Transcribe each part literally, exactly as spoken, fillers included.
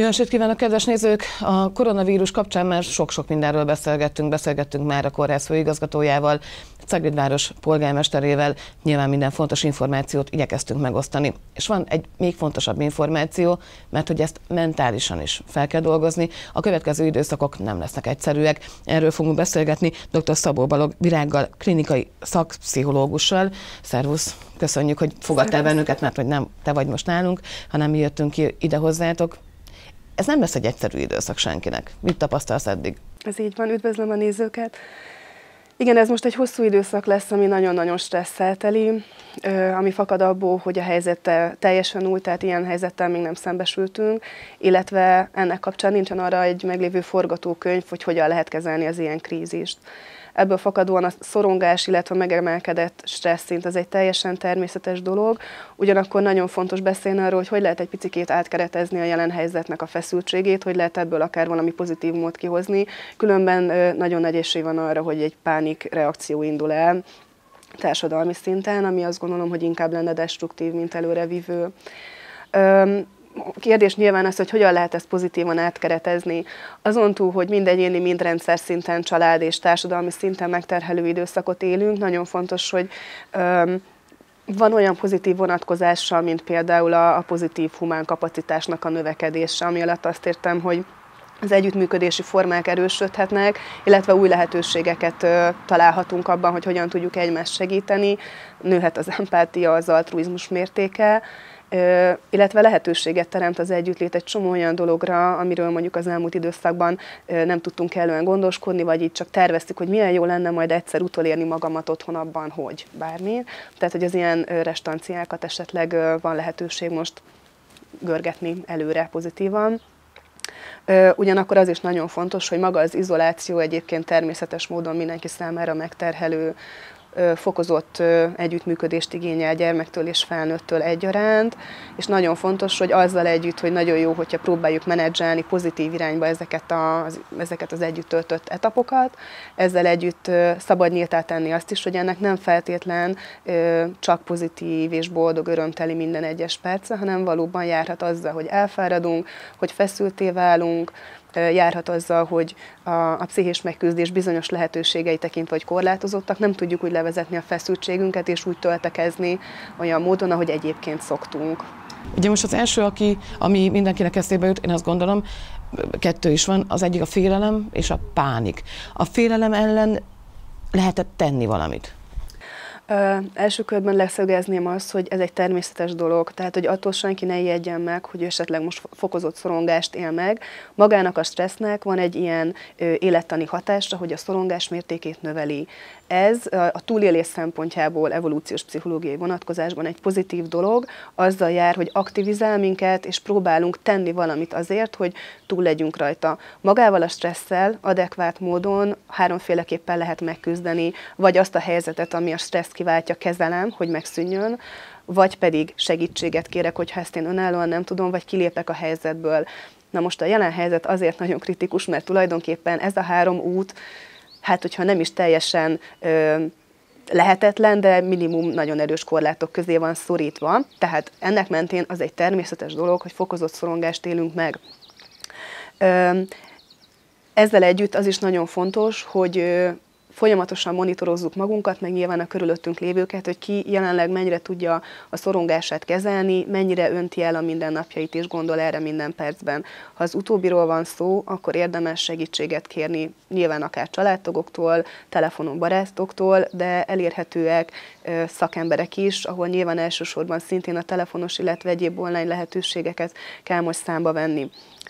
Jó estét kívánok, kedves nézők! A koronavírus kapcsán már sok-sok mindenről beszélgettünk, beszélgettünk már a kórház főigazgatójával, Ceglédváros polgármesterével, nyilván minden fontos információt igyekeztünk megosztani. És van egy még fontosabb információ, mert hogy ezt mentálisan is fel kell dolgozni. A következő időszakok nem lesznek egyszerűek. Erről fogunk beszélgetni dr. Szabó Balogh Virággal, klinikai szakpszichológussal. Szervusz! Köszönjük, hogy fogadtál bennünket, mert hogy nem te vagy most nálunk, hanem mi jöttünk ki ide hozzátok. Ez nem lesz egy egyszerű időszak senkinek. Mit tapasztalsz eddig? Ez így van, üdvözlöm a nézőket. Igen, ez most egy hosszú időszak lesz, ami nagyon-nagyon stresszel teli, ami fakad abból, hogy a helyzet teljesen új, tehát ilyen helyzettel még nem szembesültünk, illetve ennek kapcsán nincsen arra egy meglévő forgatókönyv, hogy hogyan lehet kezelni az ilyen krízist. Ebből fakadóan a szorongás, illetve a megemelkedett stressz-szint az egy teljesen természetes dolog, ugyanakkor nagyon fontos beszélni arról, hogy hogy lehet egy picikét átkeretezni a jelen helyzetnek a feszültségét, hogy lehet ebből akár valami pozitívumot kihozni, különben nagyon nagy esély van arra, hogy egy pánik reakció indul el társadalmi szinten, ami azt gondolom, hogy inkább lenne destruktív, mint előrevívő. A kérdés nyilván az, hogy hogyan lehet ezt pozitívan átkeretezni. Azon túl, hogy mind egyéni, mind rendszer szinten, család és társadalmi szinten megterhelő időszakot élünk, nagyon fontos, hogy um, van olyan pozitív vonatkozása, mint például a, a pozitív humán kapacitásnak a növekedése, ami alatt azt értem, hogy az együttműködési formák erősödhetnek, illetve új lehetőségeket ö, találhatunk abban, hogy hogyan tudjuk egymást segíteni, nőhet az empátia, az altruizmus mértéke, Ö, illetve lehetőséget teremt az együttlét egy csomó olyan dologra, amiről mondjuk az elmúlt időszakban ö, nem tudtunk kellően gondoskodni, vagy így csak terveztük, hogy milyen jó lenne majd egyszer utolérni magamat otthon abban, hogy bármi. Tehát, hogy az ilyen ö, restanciákat esetleg ö, van lehetőség most görgetni előre pozitívan. Ö, ugyanakkor az is nagyon fontos, hogy maga az izoláció egyébként természetes módon mindenki számára megterhelő, fokozott együttműködést igényel gyermektől és felnőttől egyaránt, és nagyon fontos, hogy azzal együtt, hogy nagyon jó, hogyha próbáljuk menedzselni pozitív irányba ezeket az, ezeket az együtt töltött etapokat, ezzel együtt szabad nyíltá tenni azt is, hogy ennek nem feltétlen csak pozitív és boldog, örömteli minden egyes perce, hanem valóban járhat azzal, hogy elfáradunk, hogy feszülté válunk, járhat azzal, hogy a, a pszichés megküzdés bizonyos lehetőségei tekintve, hogy korlátozottak, nem tudjuk úgy levezetni a feszültségünket, és úgy töltekezni olyan módon, ahogy egyébként szoktunk. Ugye most az első, aki, ami mindenkinek eszébe jut, én azt gondolom, kettő is van, az egyik a félelem és a pánik. A félelem ellen lehetett tenni valamit? Ö, első körben leszögezném azt, hogy ez egy természetes dolog, tehát hogy attól senki ne ijedjen meg, hogy esetleg most fokozott szorongást él meg. Magának a stressznek van egy ilyen ö, élettani hatása, hogy a szorongás mértékét növeli. Ez a túlélés szempontjából evolúciós pszichológiai vonatkozásban egy pozitív dolog, azzal jár, hogy aktivizál minket, és próbálunk tenni valamit azért, hogy túl legyünk rajta. Magával a stresszel adekvát módon háromféleképpen lehet megküzdeni, vagy azt a helyzetet, ami a stresszt kiváltja, kezelem, hogy megszűnjön, vagy pedig segítséget kérek, hogyha ezt én önállóan nem tudom, vagy kilépek a helyzetből. Na most a jelen helyzet azért nagyon kritikus, mert tulajdonképpen ez a három út, hát hogyha nem is teljesen ö, lehetetlen, de minimum nagyon erős korlátok közé van szorítva. Tehát ennek mentén az egy természetes dolog, hogy fokozott szorongást élünk meg. Ö, ezzel együtt az is nagyon fontos, hogy ö, folyamatosan monitorozzuk magunkat, meg nyilván a körülöttünk lévőket, hogy ki jelenleg mennyire tudja a szorongását kezelni, mennyire önti el a mindennapjait és gondol erre minden percben. Ha az utóbbiról van szó, akkor érdemes segítséget kérni, nyilván akár családtagoktól, telefonon barátoktól, de elérhetőek szakemberek is, ahol nyilván elsősorban szintén a telefonos, illetve egyéb online lehetőségeket kell most számba venni.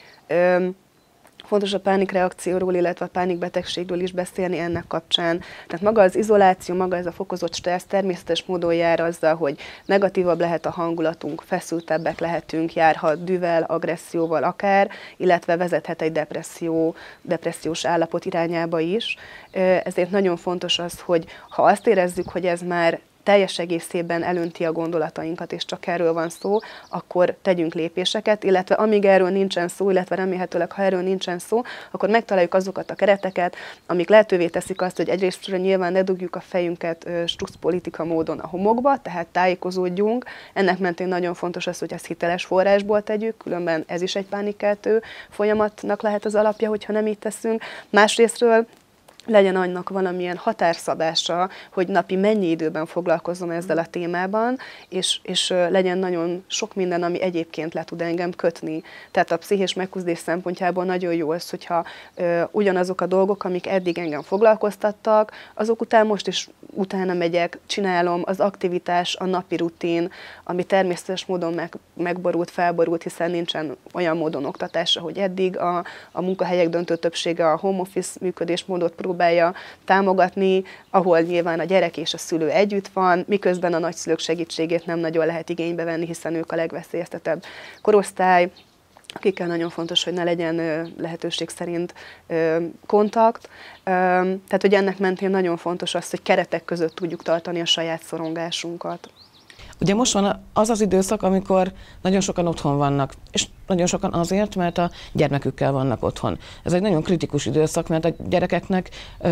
Fontos a pánikreakcióról, illetve a pánikbetegségről is beszélni ennek kapcsán. Tehát maga az izoláció, maga ez a fokozott stressz természetes módon jár azzal, hogy negatívabb lehet a hangulatunk, feszültebbek lehetünk, járhat dühvel, agresszióval akár, illetve vezethet egy depresszió, depressziós állapot irányába is. Ezért nagyon fontos az, hogy ha azt érezzük, hogy ez már teljes egészében elönti a gondolatainkat, és csak erről van szó, akkor tegyünk lépéseket, illetve amíg erről nincsen szó, illetve remélhetőleg, ha erről nincsen szó, akkor megtaláljuk azokat a kereteket, amik lehetővé teszik azt, hogy egyrészt nyilván ne dugjuk a fejünket strusz politika módon a homokba, tehát tájékozódjunk. Ennek mentén nagyon fontos az, hogy ezt hiteles forrásból tegyük, különben ez is egy pánikkeltő folyamatnak lehet az alapja, hogyha nem így teszünk. Másrésztről legyen annak valamilyen határszabása, hogy napi mennyi időben foglalkozom ezzel a témában, és, és legyen nagyon sok minden, ami egyébként le tud engem kötni. Tehát a pszichés megküzdés szempontjából nagyon jó az, hogyha ö, ugyanazok a dolgok, amik eddig engem foglalkoztattak, azok után most is utána megyek, csinálom, az aktivitás, a napi rutin, ami természetes módon meg, megborult, felborult, hiszen nincsen olyan módon oktatása, hogy eddig a, a munkahelyek döntő többsége a home office működésmódot próbálja támogatni, ahol nyilván a gyerek és a szülő együtt van, miközben a nagyszülők segítségét nem nagyon lehet igénybe venni, hiszen ők a legveszélyeztetebb korosztály, akikkel nagyon fontos, hogy ne legyen ö, lehetőség szerint ö, kontakt. Ö, tehát, hogy ennek mentén nagyon fontos az, hogy keretek között tudjuk tartani a saját szorongásunkat. Ugye most van az az időszak, amikor nagyon sokan otthon vannak, és nagyon sokan azért, mert a gyermekükkel vannak otthon. Ez egy nagyon kritikus időszak, mert a gyerekeknek,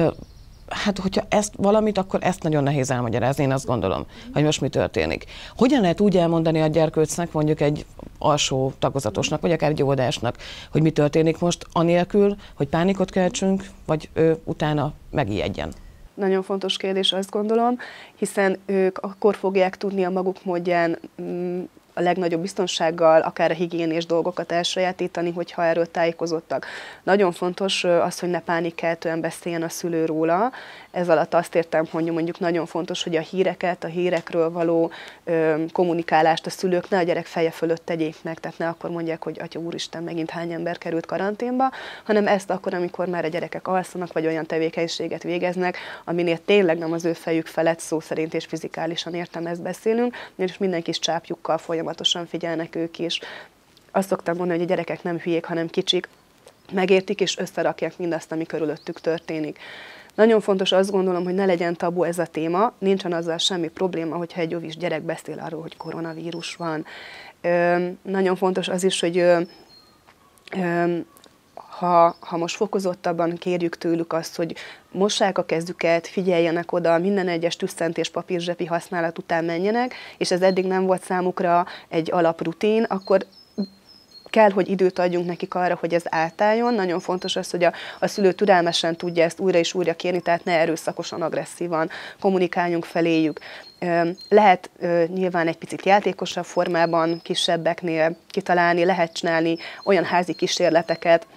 hát hogyha ezt valamit, akkor ezt nagyon nehéz elmagyarázni, én azt gondolom, hogy most mi történik. Hogyan lehet úgy elmondani a gyerkőcnek, mondjuk egy alsó tagozatosnak, vagy akár egy óvodásnak, hogy mi történik most, anélkül, hogy pánikot keltsünk, vagy ő utána megijedjen? Nagyon fontos kérdés, azt gondolom, hiszen ők akkor fogják tudni a maguk módján a legnagyobb biztonsággal akár a higiénés dolgokat elsajátítani, hogyha erről tájékozottak. Nagyon fontos az, hogy ne pánikkeltően beszéljen a szülő róla. Ez alatt azt értem, hogy mondjuk nagyon fontos, hogy a híreket, a hírekről való ö, kommunikálást a szülők ne a gyerek feje fölött tegyék meg, tehát ne akkor mondják, hogy atya úristen, megint hány ember került karanténba, hanem ezt akkor, amikor már a gyerekek alszanak, vagy olyan tevékenységet végeznek, aminél tényleg nem az ő fejük felett szó szerint és fizikálisan értem, ezt beszélünk, és minden kis csápjukkal folyamatosan figyelnek ők is. Azt szoktam mondani, hogy a gyerekek nem hülyék, hanem kicsik, megértik és összerakják mindazt, ami körülöttük történik. Nagyon fontos, azt gondolom, hogy ne legyen tabu ez a téma, nincsen azzal semmi probléma, hogyha egy óvis gyerek beszél arról, hogy koronavírus van. Ö, nagyon fontos az is, hogy ö, ö, ha, ha most fokozottabban kérjük tőlük azt, hogy mossák a kezüket, figyeljenek oda, minden egyes tüsszent és papírzsepi használat után menjenek, és ez eddig nem volt számukra egy alaprutin, akkor kell, hogy időt adjunk nekik arra, hogy ez átálljon. Nagyon fontos az, hogy a, a szülő türelmesen tudja ezt újra és újra kérni, tehát ne erőszakosan, agresszívan kommunikáljunk feléjük. Lehet nyilván egy picit játékosabb formában, kisebbeknél kitalálni, lehet csinálni olyan házi kísérleteket.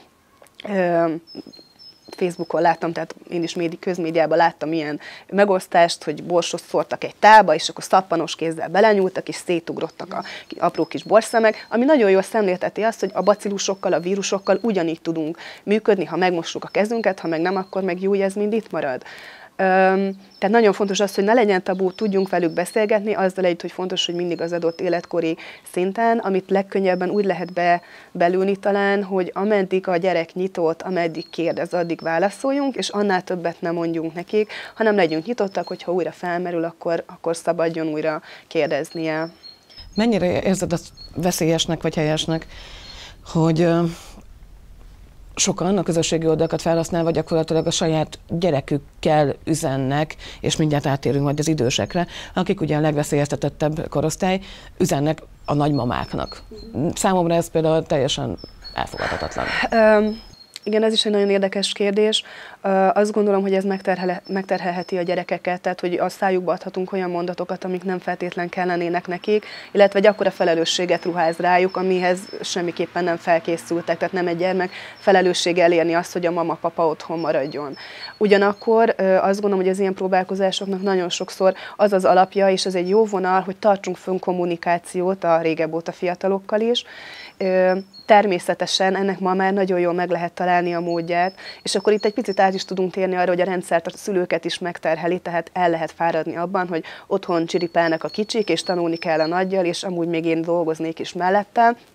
Facebookon láttam, tehát én is médi, közmédiában láttam ilyen megosztást, hogy borsot szórtak egy tálba, és akkor szappanos kézzel belenyúltak, és szétugrottak a apró kis borszemek, ami nagyon jól szemlélteti azt, hogy a bacillusokkal, a vírusokkal ugyanígy tudunk működni, ha megmossuk a kezünket, ha meg nem, akkor meg jó, ez mind itt marad. Tehát nagyon fontos az, hogy ne legyen tabú, tudjunk velük beszélgetni, azzal együtt, hogy fontos, hogy mindig az adott életkori szinten, amit legkönnyebben úgy lehet be, belülni talán, hogy ameddig a gyerek nyitott, ameddig kérdez, addig válaszoljunk, és annál többet nem mondjunk nekik, hanem legyünk nyitottak, hogyha újra felmerül, akkor, akkor szabadjon újra kérdeznie. Mennyire érzed azt veszélyesnek vagy helyesnek, hogy sokan a közösségi oldalakat felhasználva gyakorlatilag a saját gyerekükkel üzennek, és mindjárt átérünk majd az idősekre, akik ugye a legveszélyeztetettebb korosztály, üzennek a nagymamáknak. Számomra ez például teljesen elfogadhatatlan. Um. Igen, ez is egy nagyon érdekes kérdés. Azt gondolom, hogy ez megterhel, megterhelheti a gyerekeket, tehát hogy a szájukba adhatunk olyan mondatokat, amik nem feltétlen kellenének nekik, illetve egy akkora felelősséget ruház rájuk, amihez semmiképpen nem felkészültek, tehát nem egy gyermek felelőssége elérni azt, hogy a mama-papa otthon maradjon. Ugyanakkor azt gondolom, hogy az ilyen próbálkozásoknak nagyon sokszor az az alapja, és ez egy jó vonal, hogy tartsunk fönn kommunikációt a régebb óta fiatalokkal is. Természetesen ennek ma már nagyon jól meg lehet találni a módját, és akkor itt egy picit át is tudunk térni arra, hogy a rendszert a szülőket is megterheli, tehát el lehet fáradni abban, hogy otthon csiripálnak a kicsik, és tanulni kell a nagyjal, és amúgy még én dolgoznék is mellette.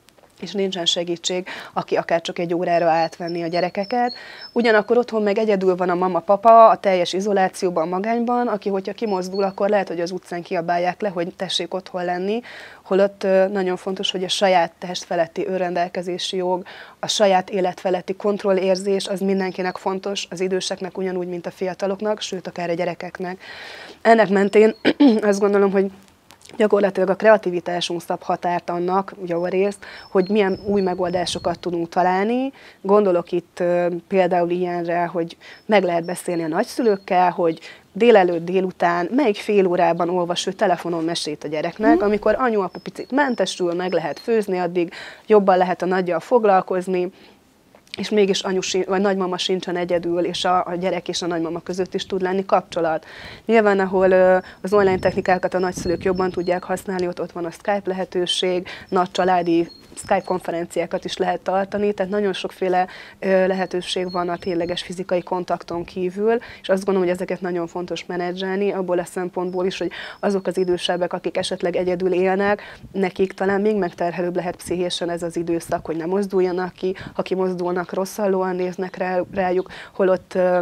és nincsen segítség, aki akár csak egy órára átvenni a gyerekeket. Ugyanakkor otthon meg egyedül van a mama-papa, a teljes izolációban, magányban, aki, hogyha kimozdul, akkor lehet, hogy az utcán kiabálják le, hogy tessék otthon lenni, holott nagyon fontos, hogy a saját test feletti önrendelkezési jog, a saját élet feletti kontrollérzés, az mindenkinek fontos, az időseknek ugyanúgy, mint a fiataloknak, sőt, akár a gyerekeknek. Ennek mentén azt gondolom, hogy gyakorlatilag a kreativitásunk szab határt annak, javarészt, hogy milyen új megoldásokat tudunk találni. Gondolok itt uh, például ilyenre, hogy meg lehet beszélni a nagyszülőkkel, hogy délelőtt, délután, melyik fél órában olvas ő telefonon mesét a gyereknek, mm. amikor anyu-apu picit mentesül, meg lehet főzni, addig jobban lehet a nagyjal foglalkozni, és mégis anyu vagy nagymama sincsen egyedül, és a, a gyerek és a nagymama között is tud lenni kapcsolat. Nyilván, ahol ö, az online technikákat a nagyszülők jobban tudják használni, ott, ott van a Skype lehetőség, nagy családi Skype konferenciákat is lehet tartani, tehát nagyon sokféle ö, lehetőség van a tényleges fizikai kontakton kívül, és azt gondolom, hogy ezeket nagyon fontos menedzselni, abból a szempontból is, hogy azok az idősebbek, akik esetleg egyedül élnek, nekik talán még megterhelőbb lehet pszichésen ez az időszak, hogy nem mozduljanak ki, ha kimozdulnak, rosszallóan néznek rá, rájuk, holott ö,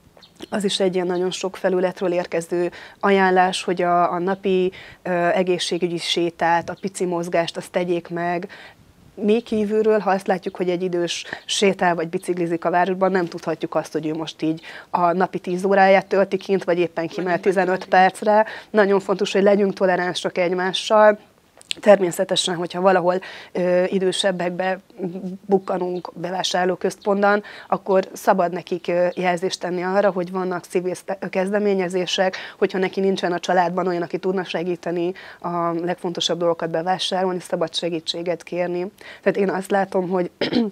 az is egy ilyen nagyon sok felületről érkező ajánlás, hogy a, a napi ö, egészségügyi sétát, a pici mozgást, azt tegyék meg. Mi kívülről, ha azt látjuk, hogy egy idős sétál vagy biciklizik a városban, nem tudhatjuk azt, hogy ő most így a napi tíz óráját tölti kint, vagy éppen kimegy tizenöt percre. Nagyon fontos, hogy legyünk toleránsak egymással. Természetesen, hogyha valahol ö, idősebbekbe bukkanunk bevásárlóközpontban, akkor szabad nekik ö, jelzést tenni arra, hogy vannak civil kezdeményezések, hogyha neki nincsen a családban olyan, aki tudna segíteni a legfontosabb dolgokat bevásárolni, szabad segítséget kérni. Tehát én azt látom, hogy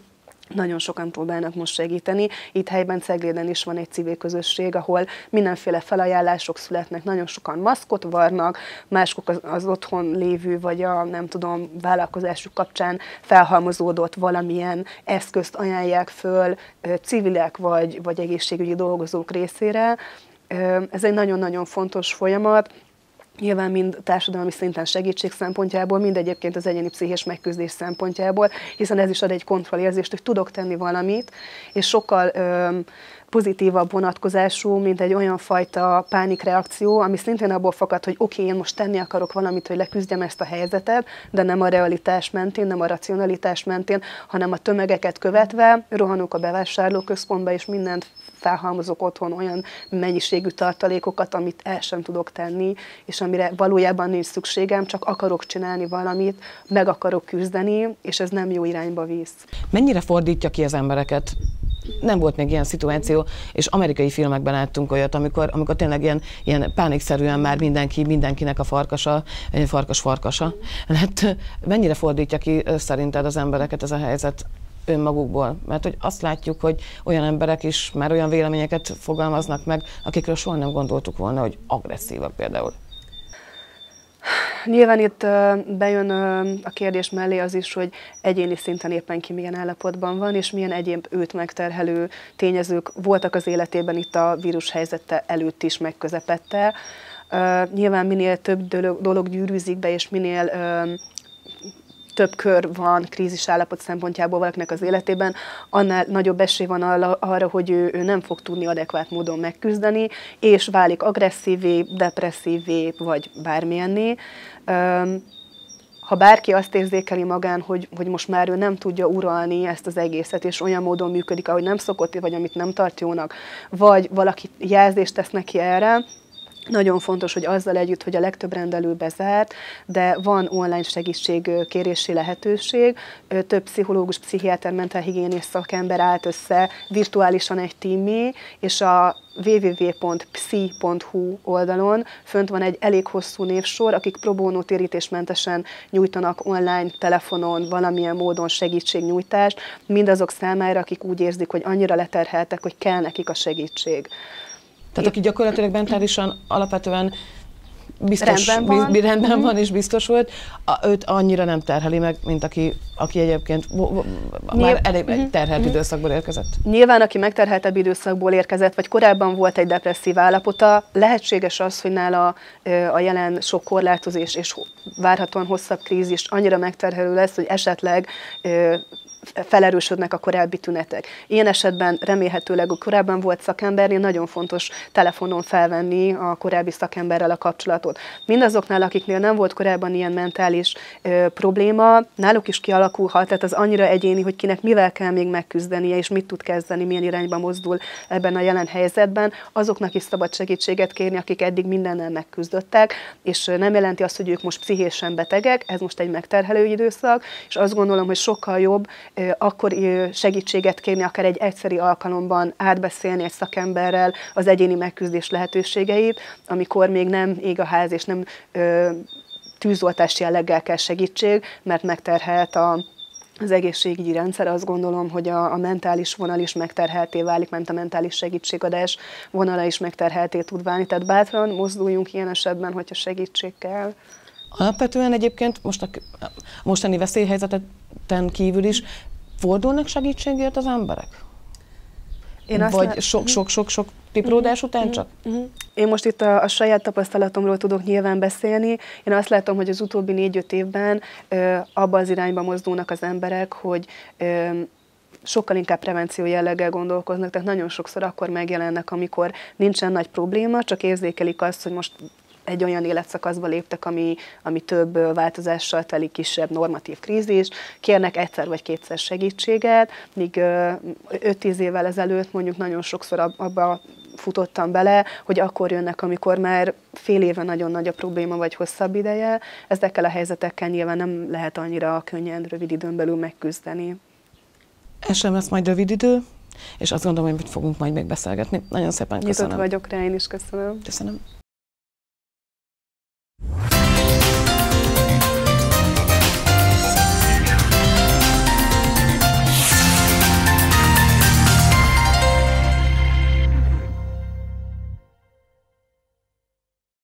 nagyon sokan próbálnak most segíteni. Itt helyben Cegléden is van egy civil közösség, ahol mindenféle felajánlások születnek, nagyon sokan maszkot varnak, mások az, az otthon lévő, vagy a nem tudom, vállalkozásuk kapcsán felhalmozódott valamilyen eszközt ajánlják föl civilek vagy, vagy egészségügyi dolgozók részére. Ez egy nagyon-nagyon fontos folyamat. Nyilván mind társadalmi szinten segítség szempontjából, mind egyébként az egyéni pszichés megküzdés szempontjából, hiszen ez is ad egy kontrollérzést, hogy tudok tenni valamit, és sokkal ö, pozitívabb vonatkozású, mint egy olyan fajta pánikreakció, ami szintén abból fakad, hogy oké, okay, én most tenni akarok valamit, hogy leküzdjem ezt a helyzetet, de nem a realitás mentén, nem a racionalitás mentén, hanem a tömegeket követve, rohanok a bevásárlóközpontba, és mindent felhalmozok otthon olyan mennyiségű tartalékokat, amit el sem tudok tenni, és amire valójában nincs szükségem, csak akarok csinálni valamit, meg akarok küzdeni, és ez nem jó irányba visz. Mennyire fordítja ki az embereket? Nem volt még ilyen szituáció, és amerikai filmekben láttunk olyat, amikor, amikor tényleg ilyen, ilyen pánikszerűen már mindenki, mindenkinek a farkasa, farkas farkasa lett. Mennyire fordítja ki szerinted az embereket ez a helyzet önmagukból? Mert hogy azt látjuk, hogy olyan emberek is már olyan véleményeket fogalmaznak meg, akikről soha nem gondoltuk volna, hogy agresszívak például. Nyilván itt bejön a kérdés mellé az is, hogy egyéni szinten éppen ki milyen állapotban van, és milyen egyéb őt megterhelő tényezők voltak az életében itt a vírus helyzete előtt is, meg közepette. Nyilván minél több dolog gyűrűzik be, és minél több kör van krízis állapot szempontjából valakinek az életében, annál nagyobb esély van arra, hogy ő, ő nem fog tudni adekvát módon megküzdeni, és válik agresszívé, depresszívé, vagy bármilyenné. Ha bárki azt érzékeli magán, hogy, hogy most már ő nem tudja uralni ezt az egészet, és olyan módon működik, ahogy nem szokott, vagy amit nem tart jónak, vagy valaki jelzést tesz neki erre, nagyon fontos, hogy azzal együtt, hogy a legtöbb rendelő bezárt, de van online segítségkérési lehetőség. Több pszichológus, pszichiáter, mentálhigiénész szakember állt össze virtuálisan egy tímmé, és a double-u double-u double-u pont psi pont hu oldalon fönt van egy elég hosszú névsor, akik pro bono térítésmentesen nyújtanak online, telefonon, valamilyen módon segítségnyújtást, mindazok számára, akik úgy érzik, hogy annyira leterheltek, hogy kell nekik a segítség. Tehát aki gyakorlatilag mentálisan alapvetően biztos, rendben van, biz, rendben uh-huh. van és biztos volt, a, őt annyira nem terheli meg, mint aki, aki egyébként Nyilv... már elég uh-huh. terhelt uh-huh. időszakból érkezett. Nyilván, aki megterheltebb időszakból érkezett, vagy korábban volt egy depresszív állapota, lehetséges az, hogy nála a jelen sok korlátozás és várhatóan hosszabb krízis annyira megterhelő lesz, hogy esetleg felerősödnek a korábbi tünetek. Ilyen esetben remélhetőleg a korábban volt szakembernél nagyon fontos telefonon felvenni a korábbi szakemberrel a kapcsolatot. Mindazoknál, akiknél nem volt korábban ilyen mentális ö, probléma, náluk is kialakulhat, tehát az annyira egyéni, hogy kinek mivel kell még megküzdenie, és mit tud kezdeni, milyen irányba mozdul ebben a jelen helyzetben, azoknak is szabad segítséget kérni, akik eddig mindennel megküzdöttek, és nem jelenti azt, hogy ők most pszichésen betegek, ez most egy megterhelő időszak, és azt gondolom, hogy sokkal jobb akkor segítséget kérni, akár egy egyszeri alkalomban átbeszélni egy szakemberrel az egyéni megküzdés lehetőségeit, amikor még nem ég a ház, és nem ö, tűzoltás jelleggel kell segítség, mert megterhelt a az egészségügyi rendszer. Azt gondolom, hogy a, a mentális vonal is megterhelté válik, mert a mentális segítségadás vonala is megterhelté tud válni. Tehát bátran mozduljunk ilyen esetben, hogyha segítség kell. Alapvetően egyébként most a mostani veszélyhelyzeten kívül is fordulnak segítségért az emberek? Én azt Vagy sok-sok-sok tipródás után uh-huh. csak? Uh-huh. Én most itt a, a saját tapasztalatomról tudok nyilván beszélni. Én azt látom, hogy az utóbbi négy-öt évben ö, abba az irányba mozdulnak az emberek, hogy ö, sokkal inkább prevenció jelleggel gondolkoznak, tehát nagyon sokszor akkor megjelennek, amikor nincsen nagy probléma, csak érzékelik azt, hogy most egy olyan életszakaszba léptek, ami, ami több változással telik, kisebb normatív krízis, kérnek egyszer vagy kétszer segítséget, míg öt-tíz évvel ezelőtt mondjuk nagyon sokszor abba futottam bele, hogy akkor jönnek, amikor már fél éve nagyon nagy a probléma, vagy hosszabb ideje. Ezekkel a helyzetekkel nyilván nem lehet annyira könnyen, rövid időn belül megküzdeni. Ez sem lesz majd rövid idő, és azt gondolom, hogy fogunk majd még beszélgetni. Nagyon szépen köszönöm. Nyitott vagyok rá, én is köszönöm. Köszönöm.